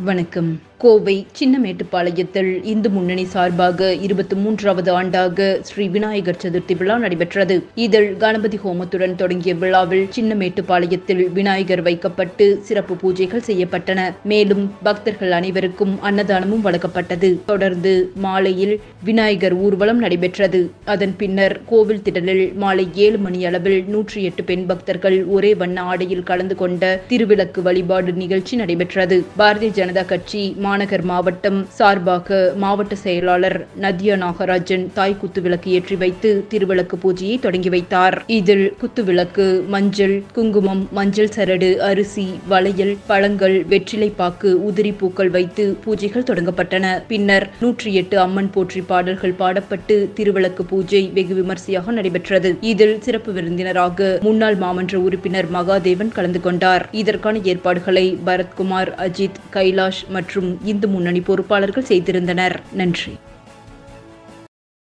வணக்கம். கோவை சின்னமேட்டுப்பாளையத்தில் இந்து முன்னணி சார்பாக 23வது ஆண்டாக ஸ்ரீ விநாயகர் சதுர்த்தி விழா நடைபெற்றது. இதில் கணபதி ஹோமத்துடன் தொடங்கிய விழாவில் சின்னமேட்டுப்பாளையத்தில் விநாயகர் வைக்கப்பட்டு சிறப்பு பூஜைகள் செய்யப்பட்டன. மேலும் பக்தர்கள் அனைவருக்கும் அன்னதானமும் வழங்கப்பட்டது. தொடர்ந்து மாலையில் விநாயகர் ஊர்வலம் நடைபெற்றது. அதன் பின்னர் கோவில் திடலில் மாலை 7 மணி அளவில் 108 பெண் பக்தர்கள் ஒரே வண்ண ஆடையில் கலந்து கொண்ட திருவிளக்கு வழிபாடு நிகழ்ச்சி நடைபெற்றது. பாரதிய ஜனதா கட்சி மாநகர் மாவட்டம் சார்பாக மாவட்ட செயலாளர் நதியா நாகராஜன் தாய் குத்துவிளக்கு ஏற்றி வைத்து திருவிளக்கு பூஜையை தொடங்கி வைத்தார். இதில் குத்துவிளக்கு, மஞ்சள், குங்குமம், மஞ்சள் சரடு, அரிசி, வளையல், பழங்கள், வெற்றிலைப்பாக்கு, உதிரி பூக்கள் வைத்து பூஜைகள் தொடங்கப்பட்டன. பின்னர் 108 அம்மன் போற்றி பாடல்கள் பாடப்பட்டு திருவிளக்கு பூஜை வெகு விமர்சையாக நடைபெற்றது. இதில் சிறப்பு விருந்தினராக முன்னாள் மாமன்ற உறுப்பினர் மகாதேவன் கலந்து கொண்டார். இதற்கான ஏற்பாடுகளை பரத்குமார், அஜித், கைலாஷ் மற்றும் இந்து முன்னணி பொறுப்பாளர்கள் செய்திருந்தனர். நன்றி.